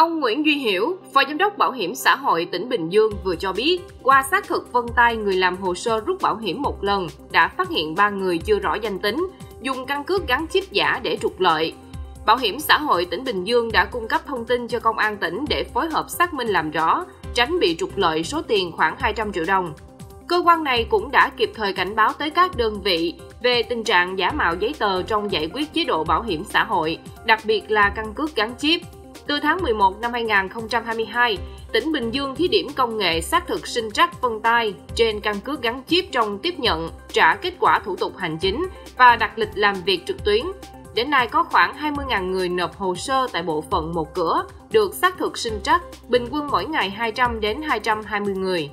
Ông Nguyễn Duy Hiểu, Phó Giám đốc Bảo hiểm xã hội tỉnh Bình Dương vừa cho biết, qua xác thực vân tay người làm hồ sơ rút bảo hiểm một lần, đã phát hiện 3 người chưa rõ danh tính, dùng căn cước gắn chip giả để trục lợi. Bảo hiểm xã hội tỉnh Bình Dương đã cung cấp thông tin cho công an tỉnh để phối hợp xác minh làm rõ, tránh bị trục lợi số tiền khoảng 200 triệu đồng. Cơ quan này cũng đã kịp thời cảnh báo tới các đơn vị về tình trạng giả mạo giấy tờ trong giải quyết chế độ bảo hiểm xã hội, đặc biệt là căn cước gắn chip. Từ tháng 11 năm 2022, tỉnh Bình Dương thí điểm công nghệ xác thực sinh trắc vân tay trên căn cước gắn chip trong tiếp nhận, trả kết quả thủ tục hành chính và đặt lịch làm việc trực tuyến. Đến nay có khoảng 20.000 người nộp hồ sơ tại bộ phận một cửa được xác thực sinh trắc, bình quân mỗi ngày 200 đến 220 người.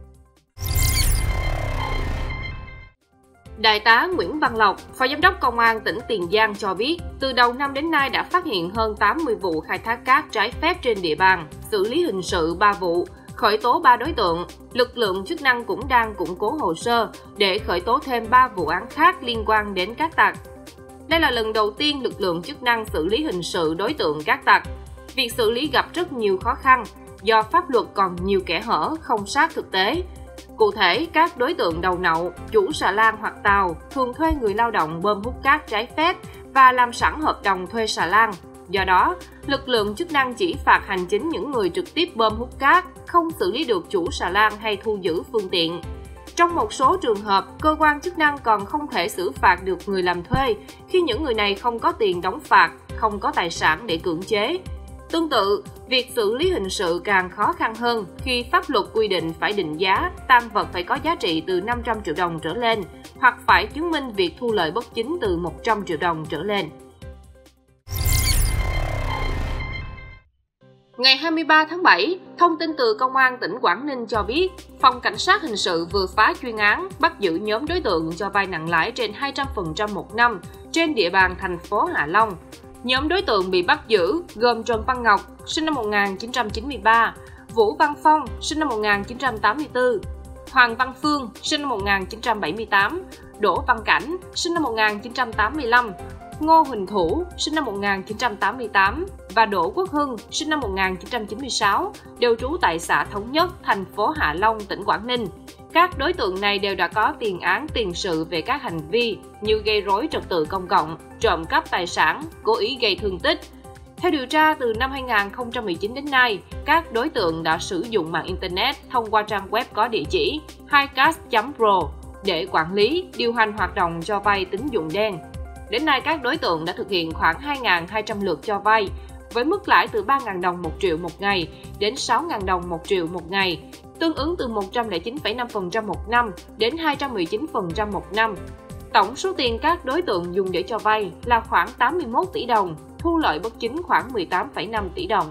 Đại tá Nguyễn Văn Lộc, Phó Giám đốc Công an tỉnh Tiền Giang cho biết, từ đầu năm đến nay đã phát hiện hơn 80 vụ khai thác cát trái phép trên địa bàn, xử lý hình sự 3 vụ, khởi tố 3 đối tượng. Lực lượng chức năng cũng đang củng cố hồ sơ để khởi tố thêm 3 vụ án khác liên quan đến cát tặc. Đây là lần đầu tiên lực lượng chức năng xử lý hình sự đối tượng cát tặc. Việc xử lý gặp rất nhiều khó khăn do pháp luật còn nhiều kẽ hở không sát thực tế. Cụ thể, các đối tượng đầu nậu, chủ xà lan hoặc tàu thường thuê người lao động bơm hút cát trái phép và làm sẵn hợp đồng thuê xà lan. Do đó, lực lượng chức năng chỉ phạt hành chính những người trực tiếp bơm hút cát, không xử lý được chủ xà lan hay thu giữ phương tiện. Trong một số trường hợp, cơ quan chức năng còn không thể xử phạt được người làm thuê khi những người này không có tiền đóng phạt, không có tài sản để cưỡng chế. Tương tự, việc xử lý hình sự càng khó khăn hơn khi pháp luật quy định phải định giá, tang vật phải có giá trị từ 500 triệu đồng trở lên, hoặc phải chứng minh việc thu lợi bất chính từ 100 triệu đồng trở lên. Ngày 23 tháng 7, thông tin từ Công an tỉnh Quảng Ninh cho biết, Phòng Cảnh sát Hình sự vừa phá chuyên án bắt giữ nhóm đối tượng cho vay nặng lãi trên 200% một năm trên địa bàn thành phố Hạ Long. Nhóm đối tượng bị bắt giữ gồm Trần Văn Ngọc, sinh năm 1993, Vũ Văn Phong, sinh năm 1984, Hoàng Văn Phương, sinh năm 1978, Đỗ Văn Cảnh, sinh năm 1985, Ngô Huỳnh Thủ, sinh năm 1988 và Đỗ Quốc Hưng, sinh năm 1996, đều trú tại xã Thống Nhất, thành phố Hạ Long, tỉnh Quảng Ninh. Các đối tượng này đều đã có tiền án tiền sự về các hành vi như gây rối trật tự công cộng, trộm cắp tài sản, cố ý gây thương tích. Theo điều tra, từ năm 2019 đến nay, các đối tượng đã sử dụng mạng Internet thông qua trang web có địa chỉ highcast.pro để quản lý, điều hành hoạt động cho vay tín dụng đen. Đến nay, các đối tượng đã thực hiện khoảng 2.200 lượt cho vay, với mức lãi từ 3.000 đồng 1 triệu một ngày đến 6.000 đồng 1 triệu một ngày, tương ứng từ 109,5% một năm đến 219% một năm. Tổng số tiền các đối tượng dùng để cho vay là khoảng 81 tỷ đồng, thu lợi bất chính khoảng 18,5 tỷ đồng.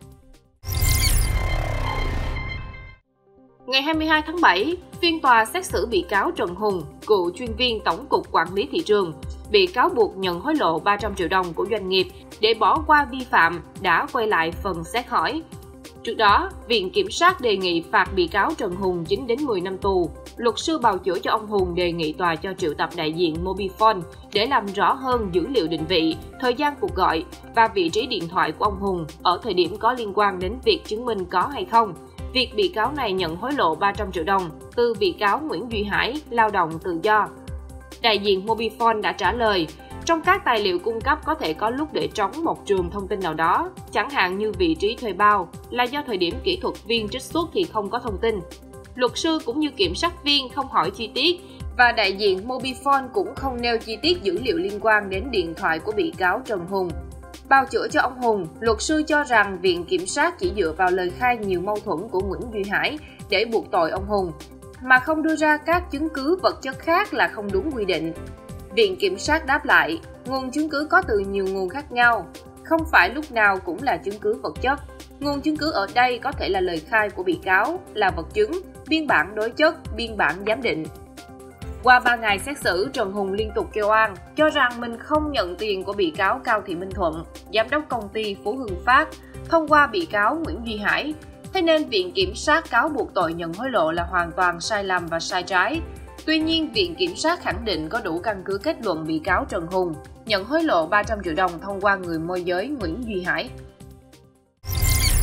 Ngày 22 tháng 7, phiên tòa xét xử bị cáo Trần Hùng, cựu chuyên viên Tổng cục Quản lý Thị trường, bị cáo buộc nhận hối lộ 300 triệu đồng của doanh nghiệp để bỏ qua vi phạm, đã quay lại phần xét hỏi. Trước đó, Viện Kiểm sát đề nghị phạt bị cáo Trần Hùng 9 đến 10 năm tù. Luật sư bào chữa cho ông Hùng đề nghị tòa cho triệu tập đại diện Mobifone để làm rõ hơn dữ liệu định vị, thời gian cuộc gọi và vị trí điện thoại của ông Hùng ở thời điểm có liên quan đến việc chứng minh có hay không việc bị cáo này nhận hối lộ 300 triệu đồng từ bị cáo Nguyễn Duy Hải, lao động tự do. Đại diện Mobifone đã trả lời, trong các tài liệu cung cấp có thể có lúc để trống một trường thông tin nào đó, chẳng hạn như vị trí thuê bao, là do thời điểm kỹ thuật viên trích xuất thì không có thông tin. Luật sư cũng như kiểm sát viên không hỏi chi tiết và đại diện Mobifone cũng không nêu chi tiết dữ liệu liên quan đến điện thoại của bị cáo Trần Hùng. Bào chữa cho ông Hùng, luật sư cho rằng Viện Kiểm sát chỉ dựa vào lời khai nhiều mâu thuẫn của Nguyễn Duy Hải để buộc tội ông Hùng, mà không đưa ra các chứng cứ vật chất khác là không đúng quy định. Viện Kiểm sát đáp lại, nguồn chứng cứ có từ nhiều nguồn khác nhau, không phải lúc nào cũng là chứng cứ vật chất. Nguồn chứng cứ ở đây có thể là lời khai của bị cáo, là vật chứng, biên bản đối chất, biên bản giám định. Qua 3 ngày xét xử, Trần Hùng liên tục kêu oan, cho rằng mình không nhận tiền của bị cáo Cao Thị Minh Thuận, giám đốc công ty Phú Hưng Phát, thông qua bị cáo Nguyễn Duy Hải. Thế nên Viện Kiểm sát cáo buộc tội nhận hối lộ là hoàn toàn sai lầm và sai trái. Tuy nhiên, Viện Kiểm sát khẳng định có đủ căn cứ kết luận bị cáo Trần Hùng nhận hối lộ 300 triệu đồng thông qua người môi giới Nguyễn Duy Hải.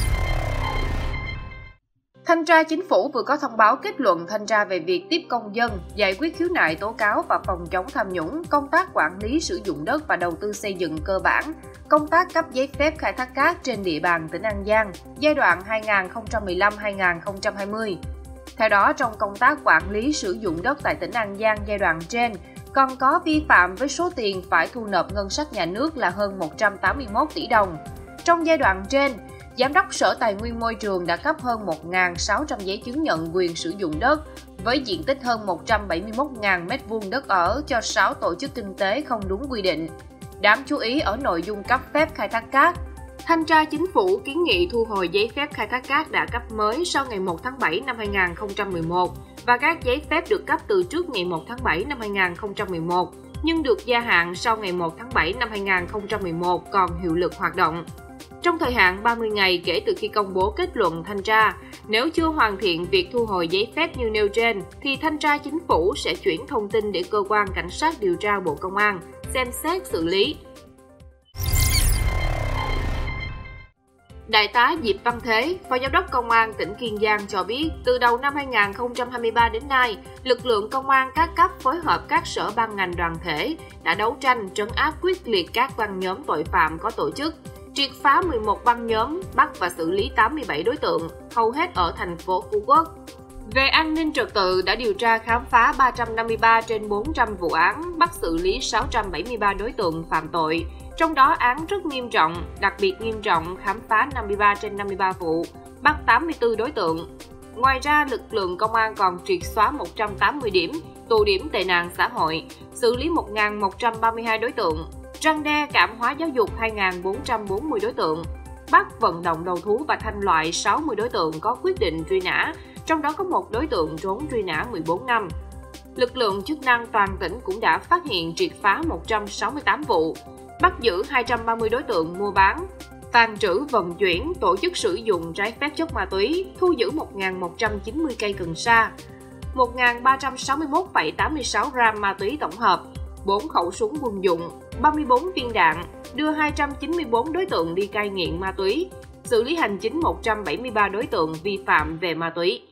Thanh tra Chính phủ vừa có thông báo kết luận thanh tra về việc tiếp công dân, giải quyết khiếu nại tố cáo và phòng chống tham nhũng, công tác quản lý sử dụng đất và đầu tư xây dựng cơ bản, công tác cấp giấy phép khai thác cát trên địa bàn tỉnh An Giang, giai đoạn 2015-2020. Theo đó, trong công tác quản lý sử dụng đất tại tỉnh An Giang giai đoạn trên, còn có vi phạm với số tiền phải thu nộp ngân sách nhà nước là hơn 181 tỷ đồng. Trong giai đoạn trên, Giám đốc Sở Tài nguyên Môi trường đã cấp hơn 1.600 giấy chứng nhận quyền sử dụng đất với diện tích hơn 171.000 m2 đất ở cho 6 tổ chức kinh tế không đúng quy định. Đáng chú ý ở nội dung cấp phép khai thác cát, Thanh tra Chính phủ kiến nghị thu hồi giấy phép khai thác cát đã cấp mới sau ngày 1 tháng 7 năm 2011 và các giấy phép được cấp từ trước ngày 1 tháng 7 năm 2011 nhưng được gia hạn sau ngày 1 tháng 7 năm 2011 còn hiệu lực hoạt động. Trong thời hạn 30 ngày kể từ khi công bố kết luận thanh tra, nếu chưa hoàn thiện việc thu hồi giấy phép như nêu trên, thì Thanh tra Chính phủ sẽ chuyển thông tin để Cơ quan Cảnh sát điều tra Bộ Công an xem xét xử lý. Đại tá Diệp Văn Thế, Phó Giám đốc Công an tỉnh Kiên Giang cho biết, từ đầu năm 2023 đến nay, lực lượng công an các cấp phối hợp các sở ban ngành đoàn thể đã đấu tranh trấn áp quyết liệt các băng nhóm tội phạm có tổ chức, triệt phá 11 băng nhóm, bắt và xử lý 87 đối tượng, hầu hết ở thành phố Phú Quốc. Về an ninh trật tự, đã điều tra khám phá 353 trên 400 vụ án, bắt xử lý 673 đối tượng phạm tội. Trong đó án rất nghiêm trọng, đặc biệt nghiêm trọng khám phá 53 trên 53 vụ, bắt 84 đối tượng. Ngoài ra, lực lượng công an còn triệt xóa 180 điểm, tụ điểm tệ nạn xã hội, xử lý 1.132 đối tượng, răn đe cảm hóa giáo dục 2.440 đối tượng, bắt vận động đầu thú và thanh loại 60 đối tượng có quyết định truy nã, trong đó có một đối tượng trốn truy nã 14 năm. Lực lượng chức năng toàn tỉnh cũng đã phát hiện triệt phá 168 vụ, bắt giữ 230 đối tượng mua bán, tàng trữ, vận chuyển, tổ chức sử dụng trái phép chất ma túy, thu giữ 1.190 cây cần sa, 1.361,86 gram ma túy tổng hợp, 4 khẩu súng quân dụng, 34 viên đạn, đưa 294 đối tượng đi cai nghiện ma túy, xử lý hành chính 173 đối tượng vi phạm về ma túy.